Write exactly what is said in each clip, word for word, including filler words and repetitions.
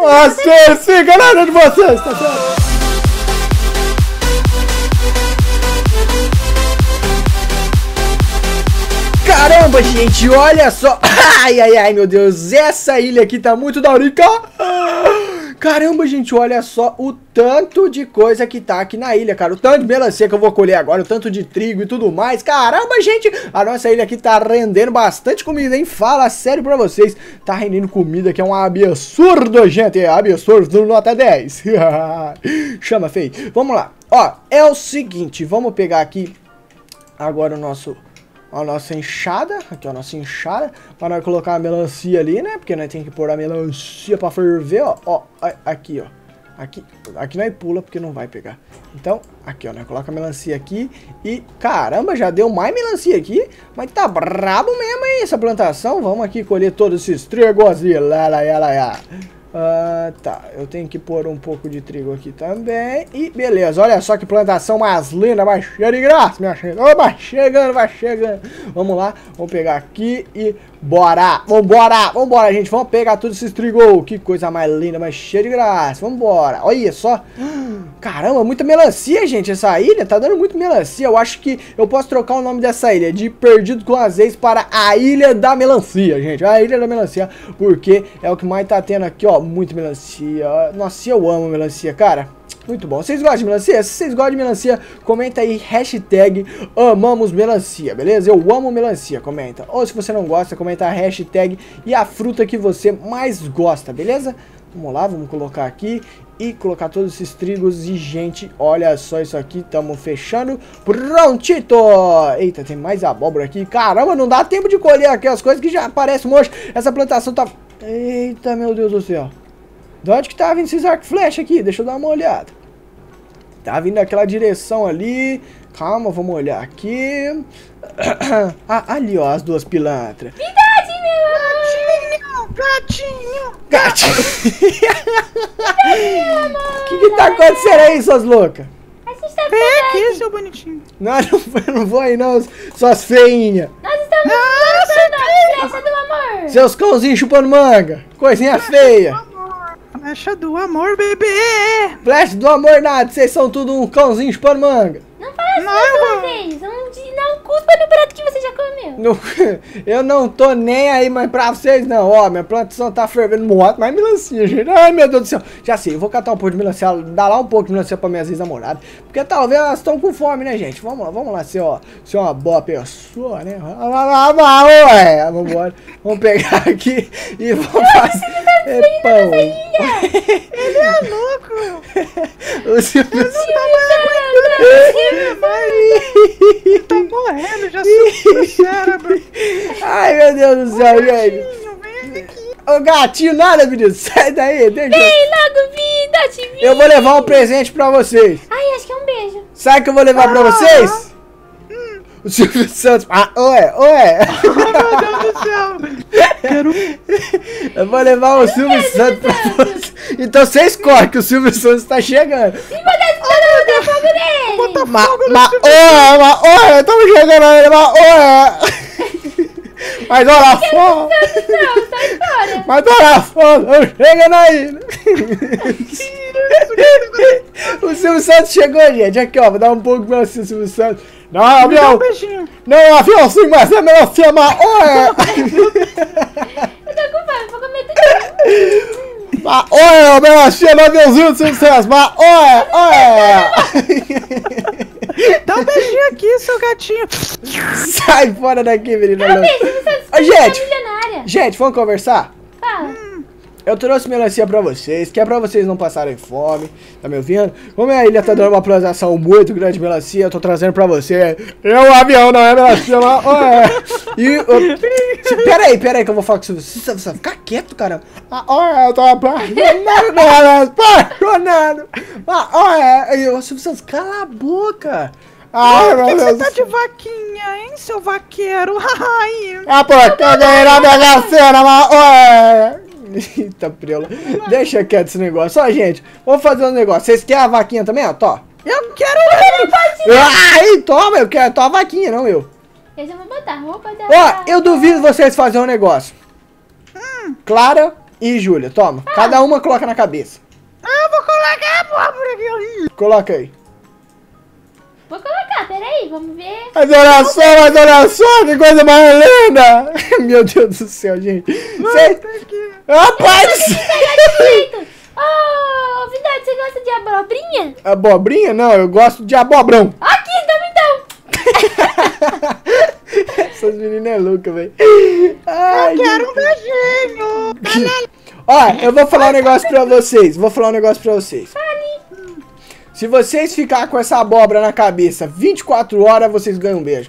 Nossa, siga nada de vocês, tá certo? Caramba, gente, olha só. Ai, ai, ai, meu Deus. Essa ilha aqui tá muito daorica. Caramba, gente, olha só o tanto de coisa que tá aqui na ilha, cara. O tanto de melancia que eu vou colher agora, o tanto de trigo e tudo mais. Caramba, gente, a nossa ilha aqui tá rendendo bastante comida, hein? Fala sério pra vocês. Tá rendendo comida que é um absurdo, gente. É absurdo, nota dez. Chama, feio. Vamos lá. Ó, é o seguinte, vamos pegar aqui agora o nosso... a nossa enxada, aqui ó, a nossa enxada, para nós colocar a melancia ali, né, porque nós temos que pôr a melancia para ferver, ó, ó, aqui ó, aqui, aqui nós pula porque não vai pegar, então, aqui ó, nós coloca a melancia aqui e, caramba, já deu mais melancia aqui, mas tá brabo mesmo aí essa plantação, vamos aqui colher todos esses trigos e lá, lá, lá, lá. Uh, tá, eu tenho que pôr um pouco de trigo aqui também. E beleza, olha só que plantação mais linda. Vai cheia de graça, minha gente. Oh, vai chegando, vai chegando. Vamos lá, vamos pegar aqui e bora. Vambora, vambora, gente. Vamos pegar todos esses trigo. Que coisa mais linda, mais cheia de graça. Vambora, olha só. Caramba, muita melancia, gente. Essa ilha tá dando muito melancia. Eu acho que eu posso trocar o nome dessa ilha de Perdido com Azeite para a Ilha da Melancia, gente. A Ilha da Melancia, porque é o que mais tá tendo aqui, ó. Muito melancia. Nossa, eu amo melancia, cara. Muito bom. Vocês gostam de melancia? Se vocês gostam de melancia, comenta aí, hashtag amamos melancia, beleza? Eu amo melancia, comenta. Ou se você não gosta, comenta a hashtag e a fruta que você mais gosta, beleza? Vamos lá, vamos colocar aqui e colocar todos esses trigos. E, gente, olha só isso aqui, estamos fechando. Prontito! Eita, tem mais abóbora aqui. Caramba, não dá tempo de colher aqui as coisas que já aparecem mocho. Essa plantação tá... Eita, meu Deus do céu. De onde que tá vindo esses arco e flecha aqui? Deixa eu dar uma olhada. Tá vindo daquela direção ali. Calma, vamos olhar aqui. Ah, ali, ó, as duas pilantras. Verdade, meu gatinho! Gatinho! O que que tá acontecendo aí, suas loucas? Vem aqui, seu bonitinho. Não, não, não vou aí não, suas feinhas. Nós estamos lançando a flecha do amor. Seus cãozinhos chupando manga. Coisinha feia. Flecha do amor, bebê. Flecha do amor nada, vocês são tudo um cãozinho chupando manga. Não fala assim pra vocês. Não, não cuspa no prato que você já comeu. Não, eu não tô nem aí mais pra vocês não. Ó, minha plantação tá fervendo muito, mais melancia, gente. Ai, meu Deus do céu. Já sei, eu vou catar um pouco de melancia, dar lá um pouco de melancia pra minhas ex-namoradas. Porque talvez elas estão com fome, né, gente? Vamos lá, vamos lá ser, ó, ser uma boa pessoa, né? Ué, vamos embora. Vamos pegar aqui e vamos fazer é, pão. Ele é louco. O Silvio Ele tá morrendo, já subiu o cérebro. Ai, meu Deus do céu, gente. Vem aqui. Ô gatinho, nada, menino. Sai daí, deixa. Vem logo, vida, te vi. Eu vou levar um presente pra vocês. Ai, acho que é um beijo. Sabe o que eu vou levar ah, pra vocês? Hum. O Silvio Santos. Ah, ué, ué. Oh, meu Deus do céu. Quero... Eu vou levar o Silvio Santos pra vocês. Então vocês correm que o Silvio Santos tá chegando. Se botar botar fogo nele. Bota Ma, fogo ma, no ué, ma, ué, estamos chegando aí, ma, ué. Mas olha fogo. Não, sai fora. Mas olha fogo, estamos chegando aí. O Silvio Santos chegou, gente. Aqui, ó, vou dar um pouco pra você, Silvio Santos. Não, avião. Um não, avião sim, mas é melhor ser ma, ué. Eu tô com fome, vou comer tudo. Ma, ué, melancia no aviãozinho do Silvio Santos. Ma, ué, ué. Dá um beijinho aqui, seu gatinho. Sai fora daqui, menina. Não, beijo, você Ô, gente, milionária. gente, vamos conversar? Fala. Hum, eu trouxe melancia pra vocês, que é pra vocês não passarem fome, tá me ouvindo? Como a ilha tá dando uma plantação muito grande de melancia, eu tô trazendo pra você. É um avião, não é melancia, mas... Ué. E... Eu, pera aí, pera aí que eu vou falar com você. Você vai ficar quieto, caramba. Ah, olha, eu tô apaixonado, apaixonado. Ah, olha, Silvio Santos, cala a boca. Ai, meu Deus. Você tá de vaquinha, hein, seu vaqueiro? Ai. Ah, pô, eu ganhei na Mega Sena, mas... Ué. Eita, prela. Deixa quieto esse negócio. Ó, gente, vamos fazer um negócio. Vocês querem a vaquinha também, ó? Tó. Eu quero ele. Ai, toma, eu quero a vaquinha, não eu. Eu já vou botar, vou botar. Ó, eu duvido vocês fazerem um negócio. Hum. Clara, e Júlia, toma. Ah. Cada uma coloca na cabeça. Ah, eu vou colocar a abóbora aqui. Coloca aí. Vou colocar, peraí, vamos ver. Mas olha só, mas olha só, que coisa mais linda. Meu Deus do céu, gente. Cê... Rapaz! Ô, Vidade, você gosta de abobrinha? Abobrinha? Não, eu gosto de abobrão. Aqui, então, então. Essas meninas é louca, velho. Eu quero um beijinho. Ó, eu vou falar um negócio pra vocês. Vou falar um negócio pra vocês. Fale. Se vocês ficar com essa abóbora na cabeça vinte e quatro horas, vocês ganham um beijo.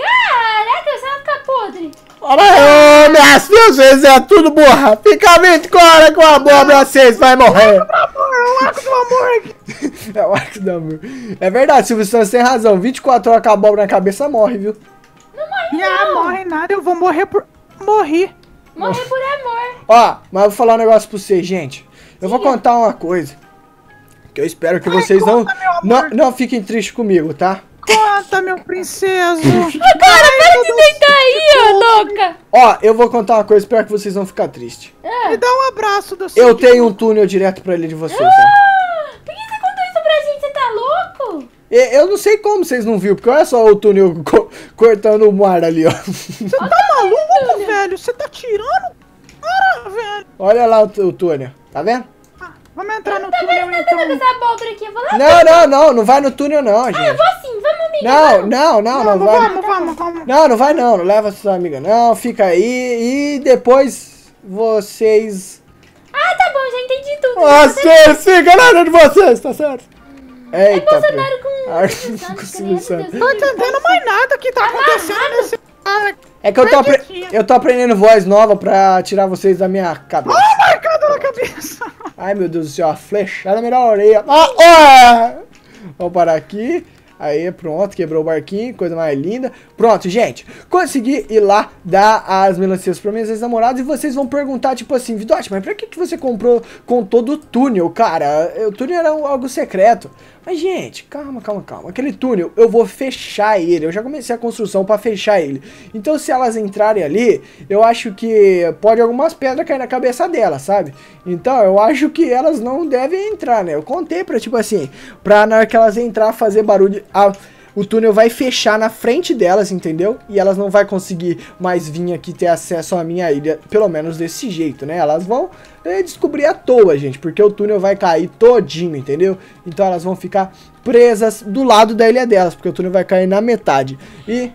Caraca, você vai ficar podre. Olha aí, minhas filhas, vocês é tudo burra. Fica vinte horas com a abóbora, vocês vai morrer. É o arco do amor. É o arco do amor. É verdade, Silvio Santos tem razão. vinte e quatro horas com a abóbora na cabeça, morre, viu? Não morre, Ah, não. morre nada, eu vou morrer por... Morrer. Morrer por amor. Ó, mas eu vou falar um negócio pra vocês, gente. Eu vou contar uma coisa. Que eu espero que Ai, vocês não, conta, meu amor. não, não fiquem tristes comigo, tá? Conta, meu princeso. Agora, para de deitar aí, ô louca. Ó, eu vou contar uma coisa, espero que vocês não fiquem tristes. Ah, Me dá um abraço do Eu tenho um túnel direto pra ele de vocês, tá? ah, por que você contou isso pra gente? Você tá louco? E- Eu não sei como vocês não viram, porque olha só o túnel co- cortando o mar ali, ó. Você tá maluco, velho? Você tá tirando? Cara, velho. Olha lá o, t- o túnel, tá vendo? Ah, vamos entrar no Tá túnel, vendo que eu tô com então. essa abóbora aqui? Eu vou lá. Não, não, não, não vai no túnel não, Ah, eu gente. vou sim, vamos, amiga. Não, vamos. não, não, não Vamos, vai. vamos, vamos, vamos. Não, não vai não, não leva sua amiga não, fica aí e depois vocês... Ah, tá bom, já entendi tudo. Vocês ficam na área de vocês, tá certo? Eita, É Bolsonaro pre- com... Ai, Santos, com credo, Silvio Santos. Deus Tô me livre. entendendo mais nada que tá acontecendo Amarrado. nesse... Ah, É que eu tô, apre- Acreditinha. eu tô aprendendo voz nova pra tirar vocês da minha cabeça. marcado na cabeça. Ai, meu Deus do céu, a flechada na minha orelha. Ah, ó! Vamos parar aqui. Aí, pronto, quebrou o barquinho, coisa mais linda. Pronto, gente, consegui ir lá dar as melancias para minhas ex-namoradas e vocês vão perguntar, tipo assim, Vidote, mas pra que, que você comprou com todo o túnel, cara? O túnel era um- algo secreto. Mas, gente, calma, calma, calma. Aquele túnel, eu vou fechar ele. Eu já comecei a construção pra fechar ele. Então, se elas entrarem ali, eu acho que pode algumas pedras cair na cabeça delas, sabe? Então, eu acho que elas não devem entrar, né? Eu contei pra, tipo assim, pra na hora que elas entrar, fazer barulho... A, o túnel vai fechar na frente delas, entendeu? E elas não vão conseguir mais vir aqui ter acesso à minha ilha, pelo menos desse jeito, né? Elas vão é, descobrir à toa, gente, porque o túnel vai cair todinho, entendeu? Então elas vão ficar presas do lado da ilha delas, porque o túnel vai cair na metade. E...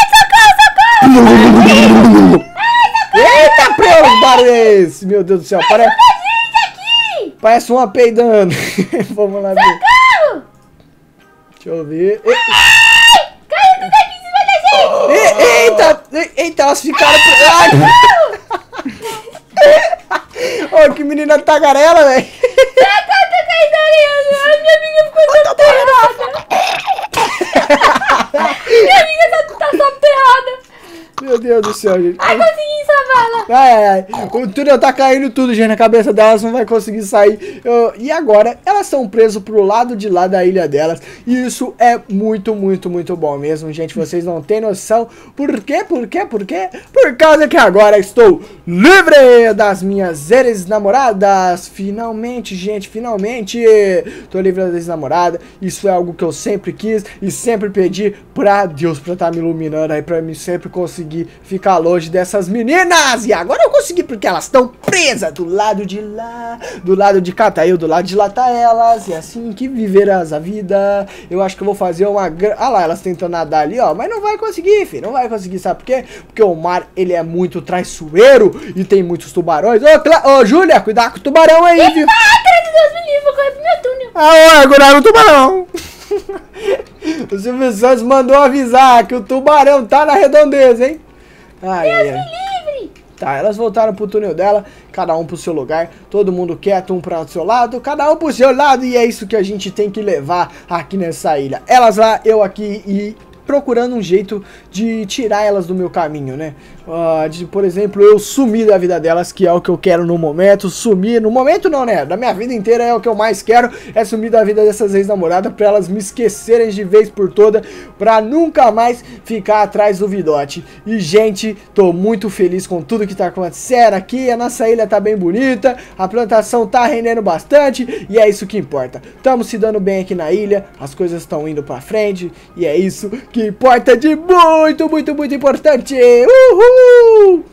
Vidade, socorro, socorro! Eita, preus, barulho é esse? Meu Deus do céu, parece, Gente, aqui! parece uma peidando. Vamos lá ver. Socorro! Deixa eu ver. E- Ai! Caiu tudo aqui em cima da gente! e- Eita, e- eita, elas ficaram... Ai! Ô, que menina tagarela, velho. Tá, tá, tá caindo ali! Ai, minha amiga ficou soterrada! Minha amiga tá, tá soterrada! Meu Deus do céu, gente. Ai, consegui salvá-la! Ai, ai, ai. O túnel tá caindo tudo, gente. Na cabeça delas não vai conseguir sair. Eu- e agora, elas estão presas pro lado de lá da ilha delas. E isso é muito, muito, muito bom mesmo, gente. Vocês não têm noção. Por quê? Por quê? Por quê? Por causa que agora estou livre das minhas ex-namoradas. Finalmente, gente, finalmente. Tô livre das ex-namoradas. Isso é algo que eu sempre quis e sempre pedi pra Deus pra estar me iluminando aí, pra mim sempre conseguir ficar longe dessas meninas. E agora eu consegui, porque elas estão presas do lado de lá. Do lado de cá tá eu, do lado de lá tá elas. E assim que viverás a vida. Eu acho que eu vou fazer uma... gra- Ah lá, elas tentando nadar ali, ó. Mas não vai conseguir, filho. Não vai conseguir, sabe por quê? Porque o mar, ele é muito traiçoeiro e tem muitos tubarões. Ô, Cla... Ô Júlia, cuidado com o tubarão aí, viu? Ah, cara de Deus me livre, vou correr pro meu túnel! Ah, ó, cuidado com o tubarão. O Silvio Santos mandou avisar que o tubarão tá na redondeza, hein? Ai, ai, ai. Livre! Tá, elas voltaram pro túnel dela, cada um pro seu lugar, todo mundo quieto, um pro seu lado, cada um pro seu lado, e é isso que a gente tem que levar aqui nessa ilha. Elas lá, eu aqui e procurando um jeito de tirar elas do meu caminho, né? Uh, de, por exemplo, eu sumir da vida delas, que é o que eu quero no momento. Sumir, no momento não, né? Da minha vida inteira é o que eu mais quero, é sumir da vida dessas ex-namoradas pra elas me esquecerem de vez por toda, pra nunca mais ficar atrás do Vidote. E, gente, tô muito feliz com tudo que tá acontecendo aqui. A nossa ilha tá bem bonita, a plantação tá rendendo bastante, e é isso que importa. Estamos se dando bem aqui na ilha, as coisas estão indo pra frente, e é isso que importa de muito, muito, muito importante. Uhul!